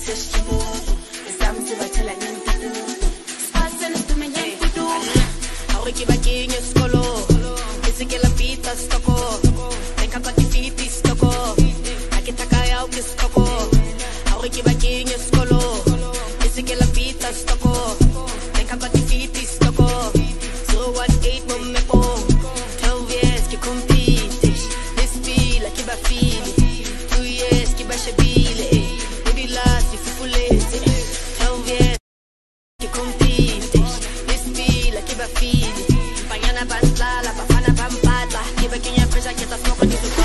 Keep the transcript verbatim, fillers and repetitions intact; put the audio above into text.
Mañana pa' la bafana pa' empata. Que pequeña empresa que está smoking y su